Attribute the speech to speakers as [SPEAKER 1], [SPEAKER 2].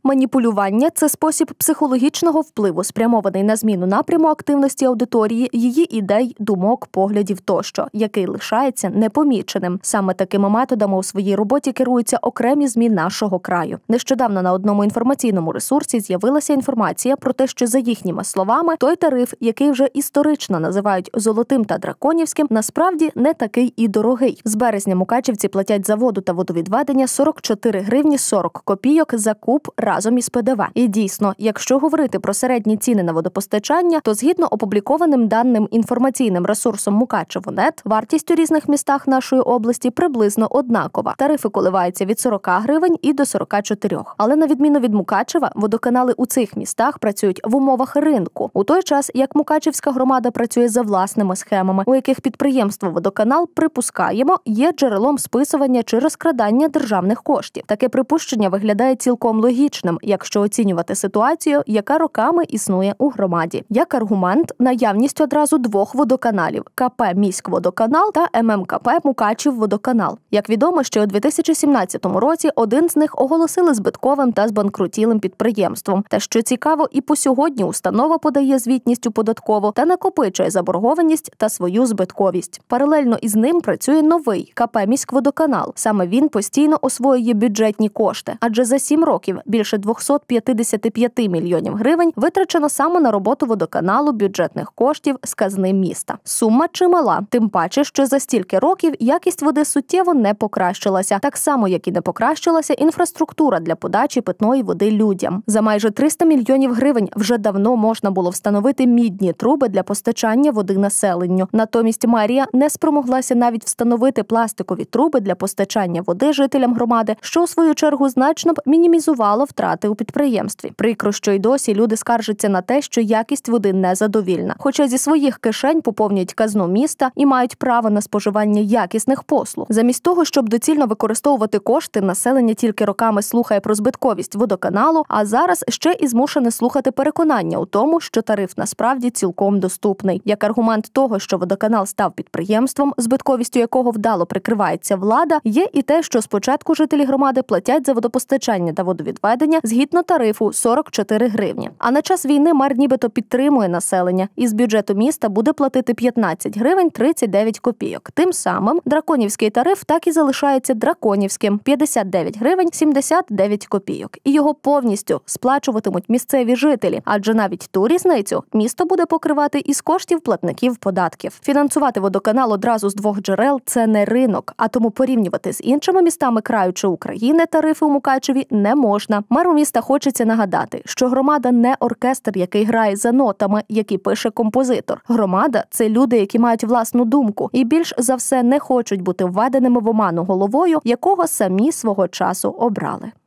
[SPEAKER 1] Маніпулювання – це спосіб психологічного впливу, спрямований на зміну напряму активності аудиторії, її ідей, думок, поглядів тощо, який лишається непоміченим. Саме такими методами у своїй роботі керуються окремі ЗМІ нашого краю. Нещодавно на одному інформаційному ресурсі з'явилася інформація про те, що, за їхніми словами, той тариф, який вже історично називають «золотим» та «драконівським», насправді не такий і дорогий. З березня мукачівці платять за воду та водовідведення 44 гривні 40 копійок за куб разом із ПДВ. І дійсно, якщо говорити про середні ціни на водопостачання, то згідно опублікованим даним інформаційним ресурсом Мукачево.нет, вартість у різних містах нашої області приблизно однакова. Тарифи коливаються від 40 гривень і до 44. Але на відміну від Мукачева, водоканали у цих містах працюють в умовах ринку. У той час, як Мукачівська громада працює за власними схемами, у яких підприємство «Водоканал», припускаємо, є джерелом списування чи розкрадання державних коштів. Таке припущення виглядає цілком логічним, якщо оцінювати ситуацію, яка роками існує у громаді. Як аргумент – наявність одразу двох водоканалів – КП «Міськводоканал» та ММКП «Мукачівводоканал». Як відомо, ще у 2017 році один з них оголосили збитковим та збанкрутілим підприємством. Та що цікаво, і по сьогодні установа подає звітність у податкову та накопичує заборгованість та свою збитковість. Паралельно із ним працює новий КП «Міськводоканал». Саме він постійно освоює бюджетні кошти, адже за 7 років більше 255 мільйонів гривень витрачено саме на роботу водоканалу бюджетних коштів з казни міста. Сума чимала, тим паче, що за стільки років якість води суттєво не покращилася, так само, як і не покращилася інфраструктура для подачі питної води людям. За майже 300 мільйонів гривень вже давно можна було встановити мідні труби для постачання води населенню. Натомість мерія не спромоглася навіть встановити пластикові труби для постачання води жителям громади, що у свою чергу значно б мінімізувало втрати у підприємстві. Прикро, що й досі люди скаржаться на те, що якість води незадовільна. Хоча зі своїх кишень поповнюють казну міста і мають право на споживання якісних послуг. Замість того, щоб доцільно використовувати кошти, населення тільки роками слухає про збитковість водоканалу, а зараз ще і змушене слухати переконання у тому, що тариф насправді цілком доступний. Як аргумент того, що водоканал став підприємством, збитковістю якого вдало прикривається влада, є і те, що спочатку жителі громади платять за водопостачання та водовідведення згідно тарифу 44 гривні. А на час війни мер нібито підтримує населення. Із бюджету міста буде платити 15 гривень 39 копійок. Тим самим драконівський тариф так і залишається драконівським – 59 гривень 79 копійок. І його повністю сплачуватимуть місцеві жителі, адже навіть ту різницю місто буде покривати із коштів платників податків. Фінансувати водоканал одразу з двох джерел – це не ринок, а тому порівнювати з іншими містами краю чи України тарифи у Мукачеві не можна. Меру міста хочеться нагадати, що громада не оркестр, який грає за нотами, які пише композитор. Громада – це люди, які мають власну думку і більш за все не хочуть бути введеними в оману головою, якого самі свого часу обрали.